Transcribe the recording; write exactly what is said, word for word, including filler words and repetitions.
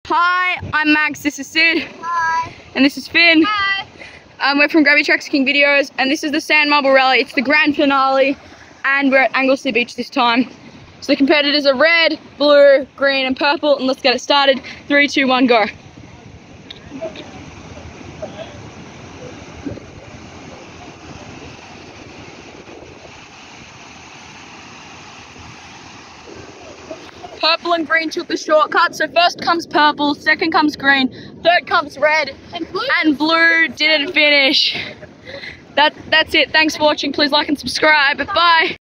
Hi, I'm Max, this is Sid. Hi. And this is Finn. Hi. Um, we're from Gravitrax King Videos, and this is the Sand Marble Rally. It's the grand finale, and we're at Anglesea Beach this time. So the competitors are red, blue, green, and purple, and let's get it started. Three, two, one, go. Purple and green took the shortcut, so first comes purple, second comes green, third comes red, And blue, and blue didn't finish. That, that's it. Thanks for watching. Please like and subscribe. Bye.